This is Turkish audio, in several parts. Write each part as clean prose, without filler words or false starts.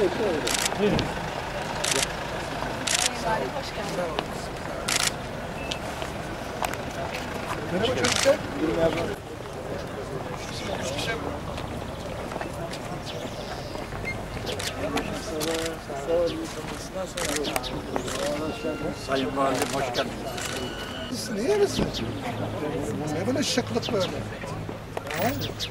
Merhaba çocuklar. Sayın Valim hoş geldiniz. Siz ne yarısı? Ne böyle şıklık böyle? Ha?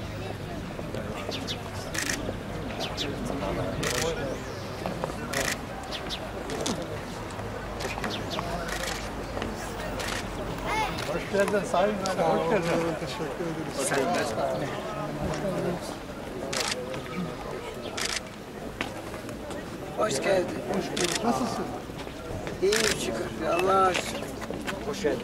Hoş geldin Sayın Valim, hoş geldin. Teşekkür ederiz. Hoş geldin. Hoş bulduk. Nasılsın? İyiyim şükür. Allah'a şükür. Hoş geldin.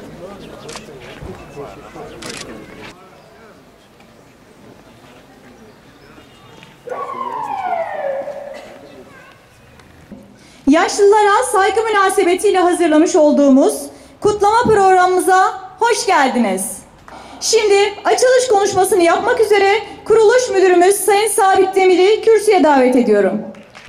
Yaşlılara saygı münasebetiyle hazırlamış olduğumuz kutlama programımıza hoş geldiniz. Şimdi açılış konuşmasını yapmak üzere kuruluş müdürümüz Sayın Sabit Demir'i kürsüye davet ediyorum.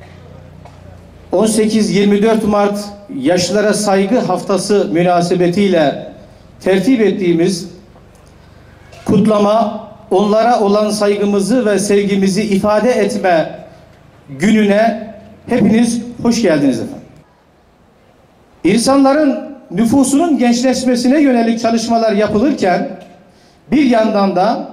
18-24 Mart Yaşlılara Saygı Haftası münasebetiyle tertip ettiğimiz kutlama, onlara olan saygımızı ve sevgimizi ifade etme gününe hepiniz hoş geldiniz efendim. İnsanların nüfusunun gençleşmesine yönelik çalışmalar yapılırken bir yandan da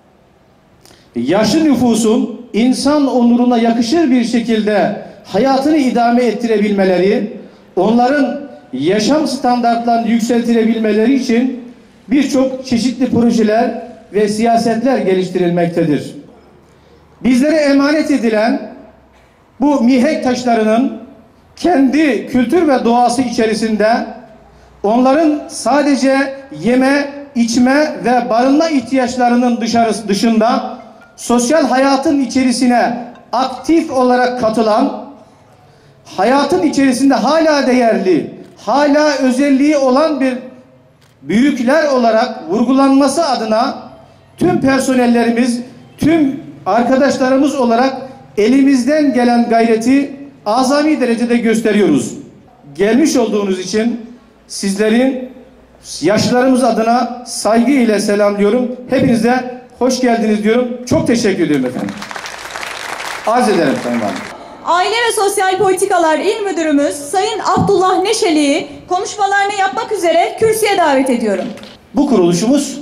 yaşlı nüfusun insan onuruna yakışır bir şekilde hayatını idame ettirebilmeleri, onların yaşam standartlarını yükseltilebilmeleri için birçok çeşitli projeler ve siyasetler geliştirilmektedir. Bizlere emanet edilen bu mihenk taşlarının kendi kültür ve doğası içerisinde onların sadece yeme, içme ve barınma ihtiyaçlarının dışında sosyal hayatın içerisine aktif olarak katılan, hayatın içerisinde hala değerli, hala özelliği olan bir büyükler olarak vurgulanması adına tüm personellerimiz, tüm arkadaşlarımız olarak elimizden gelen gayreti azami derecede gösteriyoruz. Gelmiş olduğunuz için sizlerin yaşlılarımız adına saygı ile selamlıyorum. Hepinize hoş geldiniz diyorum. Çok teşekkür ediyorum efendim. Arz ederim Sayın Valim. Aile ve Sosyal Politikalar İl Müdürümüz Sayın Abdullah Neşeli'yi konuşmalarını yapmak üzere kürsüye davet ediyorum. Bu kuruluşumuz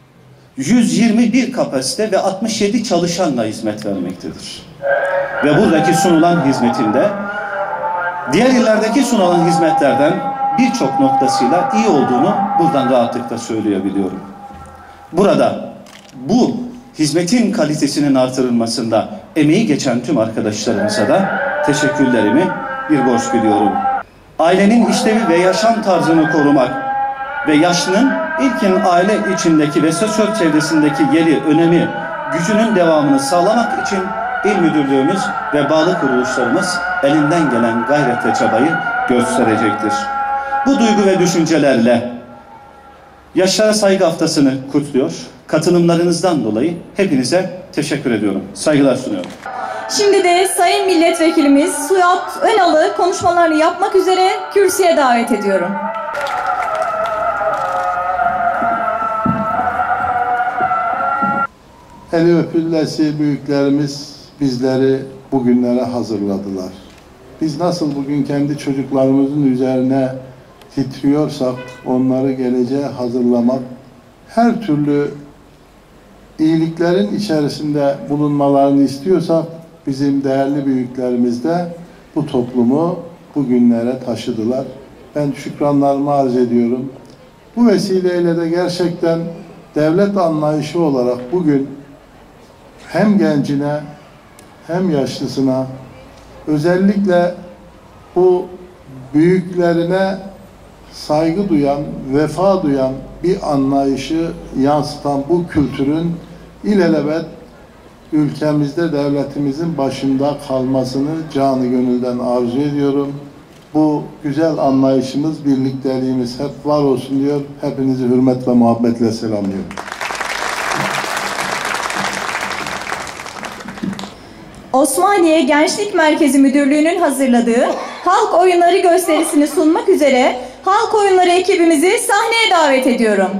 121 kapasite ve 67 çalışanla hizmet vermektedir. Ve buradaki sunulan hizmetinde diğer illerdeki sunulan hizmetlerden birçok noktasıyla iyi olduğunu buradan rahatlıkla söyleyebiliyorum. Burada bu hizmetin kalitesinin artırılmasında emeği geçen tüm arkadaşlarımıza da teşekkürlerimi bir borç biliyorum. Ailenin işlevi ve yaşam tarzını korumak ve yaşlının ilkin aile içindeki ve sosyal çevresindeki yeri, önemi, gücünün devamını sağlamak için İl Müdürlüğümüz ve bağlı kuruluşlarımız elinden gelen gayret ve çabayı gösterecektir. Bu duygu ve düşüncelerle Yaşlara Saygı Haftası'nı kutluyor. Katılımlarınızdan dolayı hepinize teşekkür ediyorum. Saygılar sunuyorum. Şimdi de Sayın Milletvekilimiz Suat Önal'ı konuşmalarını yapmak üzere kürsüye davet ediyorum. Eli öpülesi büyüklerimiz bizleri bugünlere hazırladılar. Biz nasıl bugün kendi çocuklarımızın üzerine titriyorsak onları geleceğe hazırlamak, her türlü iyiliklerin içerisinde bulunmalarını istiyorsak bizim değerli büyüklerimiz de bu toplumu bugünlere taşıdılar. Ben şükranlarımı arz ediyorum. Bu vesileyle de gerçekten devlet anlayışı olarak bugün hem gencine hem yaşlısına özellikle bu büyüklerine saygı duyan, vefa duyan bir anlayışı yansıtan bu kültürün ilelebet ülkemizde devletimizin başında kalmasını canı gönülden arzu ediyorum. Bu güzel anlayışımız, birlikteliğimiz hep var olsun diyor. Hepinizi hürmet ve muhabbetle selamlıyorum. Osmaniye Gençlik Merkezi Müdürlüğü'nün hazırladığı halk oyunları gösterisini sunmak üzere halk oyunları ekibimizi sahneye davet ediyorum.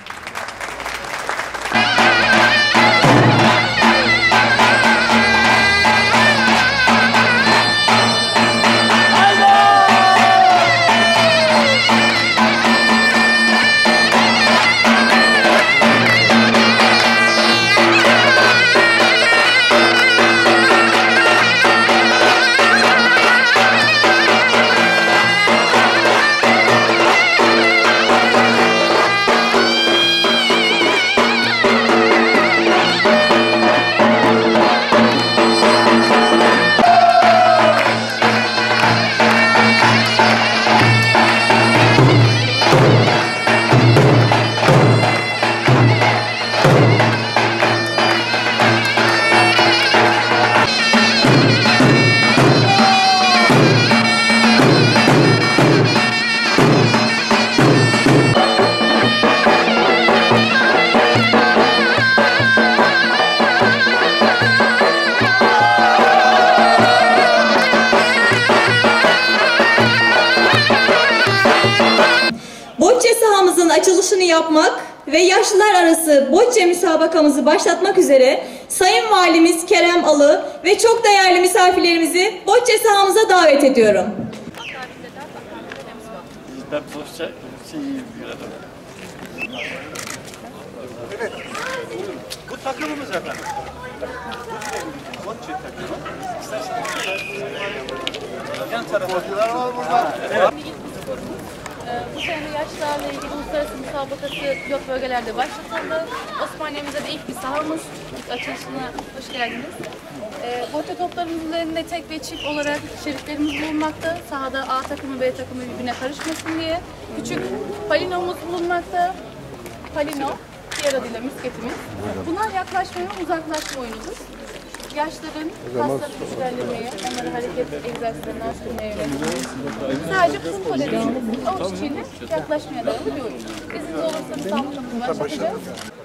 Bocce sahamızın açılışını yapmak ve yaşlılar arası bocce müsabakamızı başlatmak üzere Sayın Valimiz Kerem Alı ve çok değerli misafirlerimizi bocce sahamıza davet ediyorum. Ben boşça yapıyorum. Evet. Bu takımımız efendim. Bocce takımı. Yan taraftakiler var burada. Evet. Bu sene yaşlarla ilgili uluslararası müsabakası pilot bölgelerde başlatıldı. Osmaniye'mizde de ilk bir sahamız. İlk açılışına hoş geldiniz. Bocce toplarımızın üzerinde tek ve çift olarak şeritlerimiz bulunmakta. Sahada A takımı B takımı birbirine karışmasın diye. Küçük palinomuz bulunmakta. Palino, diğer adıyla misketimiz. Bunlar yaklaşma ve uzaklaşma oyunudur. Yaşların kaslarını güçlendirmeye, onları hareket egzersizlerine alıştırmaya yönelik. Sadece futbol dediğimiz avuç içiyle yaklaşmaya dayalı bir oyun. İzniniz olursa müsabakamızı başlatacağız.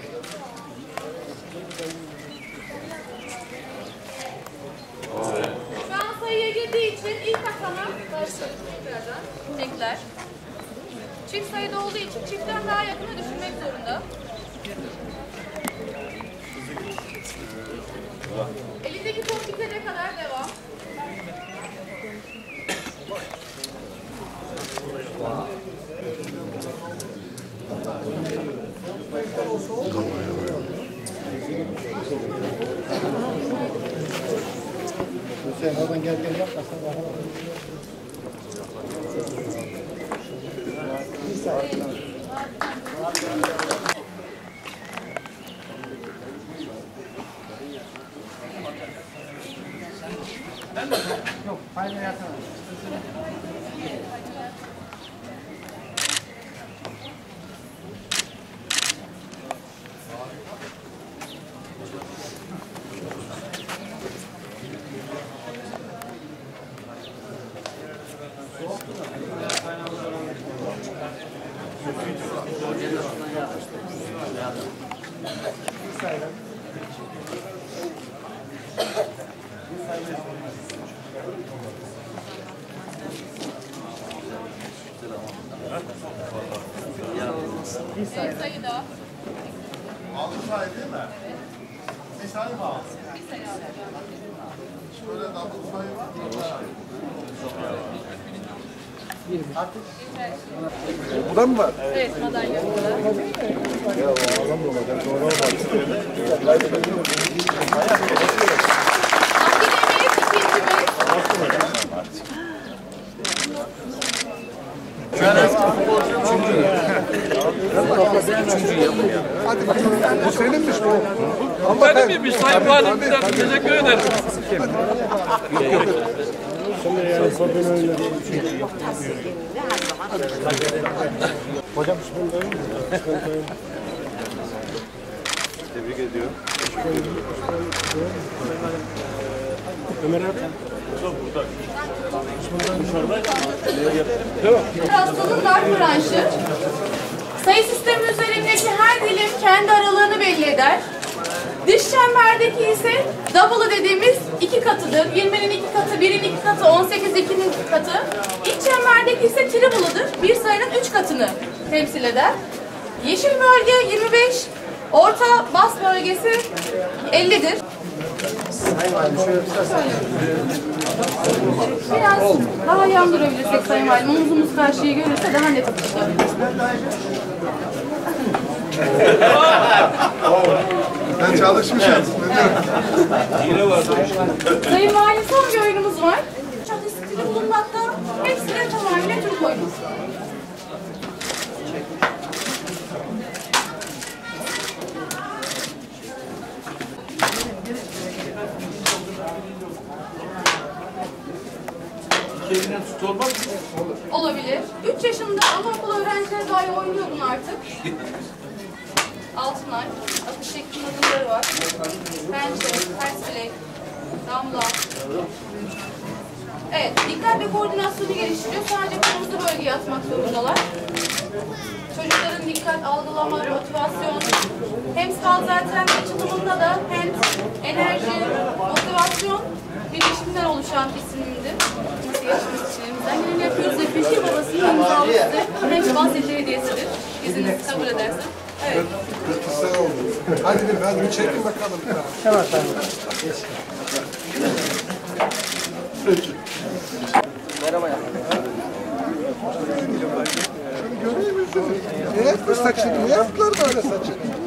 Şu an sayıya girdiği için ilk aşama tekler. Çift sayıda olduğu için çiftten daha yakına düşürmek zorunda. Elindeki top bitene kadar devam. Sen oradan gel yapmasan daha. Yok, aynı yakın. Bir sayı daha. Altı sayı değil mi? Evet. Bir sayı mı aldın? Bir sayı alacağım. Şöyle double sayı var mı? Buradan mı var? Evet, madalya. Ya adam da olacak. Doğru olmaz. Hadi bakalım. Bu seninmiş bu. Ama Benim miymiş Sayın Valimizden teşekkür ederim. Hocam şunu Tebrik ediyorum. Ömer abi. Hastanın darp branşı. Sayı sistemi üzerindeki her dilim kendi aralığını belli eder. Dış çemberdeki ise double'ı dediğimiz 2 katıdır. 20'nin 2 katı, 1'in 2 katı, 18 2'nin 2 katı. İç çemberdeki ise triple'ıdır. Bir sayının 3 katını temsil eder. Yeşil bölge 25, orta bas bölgesi 50'dir. Biraz daha yan durabilirsek Sayın Valim, omuzumuz karşıyı görürse daha net atışabiliriz. Ben çalışmışım. Sayın Valim, son bir oyunumuz var. Çatı stili bulunmakta, hepsine tamamıyla Türk oyunu. Olabilir. 3 yaşında anaokulu öğrencileri dahi oynuyor bunu artık. Altınay, atış şeklinde adımları var. Pençe, ters bilek, damla. Evet, dikkat ve koordinasyonu geliştiriyor. Sadece kırmızı bölgeye atmak zorundalar. Çocukların dikkat, algılama, motivasyon, hem zaten açılımında da hem enerji, motivasyon birleşiminden oluşan isimimdir. Nasıl yaşamak işlerimizden geleni yapıyoruz ve Fikir Babası'nın imzalısı hem bahsedici hediyesidir. İzninizi kabul edersen. Evet. Güzel oldu. Hadi bir çekin bakalım. Hemen sen. Merhaba ya. Görüyor musun? Niye bu saçını? Niye yaptılar böyle saçını?